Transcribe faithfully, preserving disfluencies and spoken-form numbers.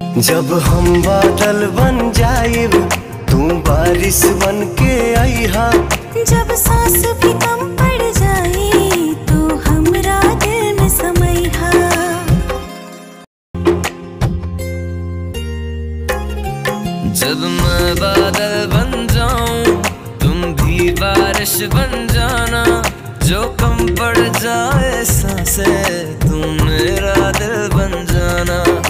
जब हम बादल बन जाइब तू बारिश बन के आईहा। जब सांस भी कम पड़ जाए तो हमरा दिल में समईहा। जब मैं बादल बन जाऊं तुम भी बारिश बन जाना। जो कम पड़ जाए सांसें तुम मेरा दिल बन जाना।